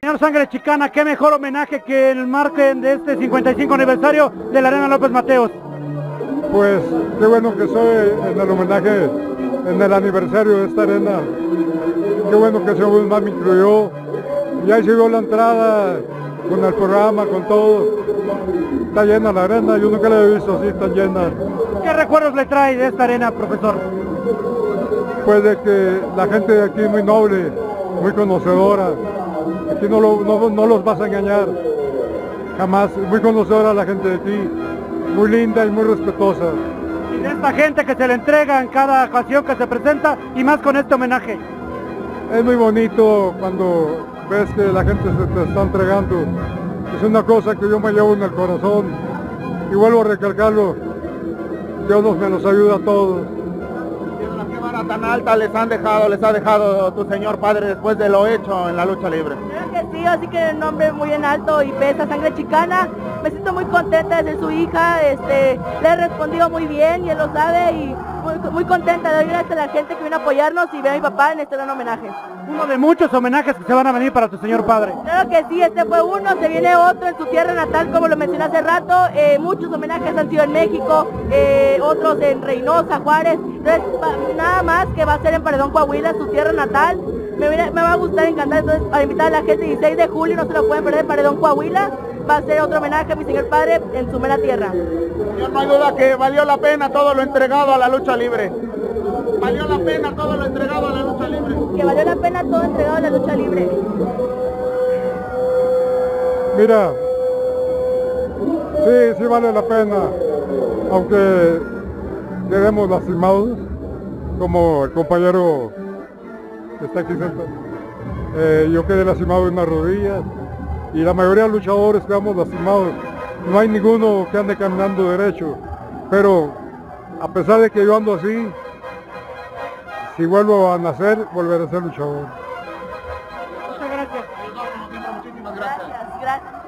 Señor Sangre Chicana, qué mejor homenaje que el margen de este 55 aniversario de la Arena López Mateos. Pues qué bueno que soy en el homenaje, en el aniversario de esta arena. Qué bueno que Señor Guzmán me incluyó. Ya llegó la entrada con el programa, con todo. Está llena la arena, yo nunca la he visto así tan llena. ¿Qué recuerdos le trae de esta arena, profesor? Pues de que la gente de aquí es muy noble, muy conocedora. Aquí no los vas a engañar, jamás. Muy conocedora la gente de aquí, muy linda y muy respetuosa. Y de esta gente que se le entrega en cada ocasión que se presenta, y más con este homenaje. Es muy bonito cuando ves que la gente se te está entregando. Es una cosa que yo me llevo en el corazón. Y vuelvo a recalcarlo, Dios me los ayuda a todos. ¿Qué vara tan alta les ha dejado tu señor padre después de lo hecho en la lucha libre? Creo que sí, así que el nombre muy en alto y pesa Sangre Chicana. Me siento muy contenta de ser su hija, le he respondido muy bien y él lo sabe y muy contenta de dar gracias a la gente que viene a apoyarnos y ve a mi papá en este gran homenaje. Uno de muchos homenajes que se van a venir para tu señor padre. Claro que sí, este fue uno, se viene otro en su tierra natal, como lo mencioné hace rato. Muchos homenajes han sido en México, otros en Reynosa, Juárez. Entonces, nada más que va a ser en Paredón, Coahuila, su tierra natal. Me va a gustar, encantar, entonces, a invitar a la gente 16 de julio, no se lo pueden perder, Paredón, Coahuila. Va a ser otro homenaje a mi señor padre en su mera tierra. Señor, no hay duda que valió la pena todo lo entregado a la lucha libre. Valió la pena todo lo entregado a la lucha libre. Que valió la pena todo entregado a la lucha libre. Mira, sí vale la pena, aunque quedemos lastimados, como el compañero que está aquí sentado. Yo quedé lastimado en las rodillas y la mayoría de los luchadores quedamos lastimados. No hay ninguno que ande caminando derecho, pero a pesar de que yo ando así, si vuelvo a nacer, volveré a ser luchador. Muchas gracias. Muchísimas Gracias.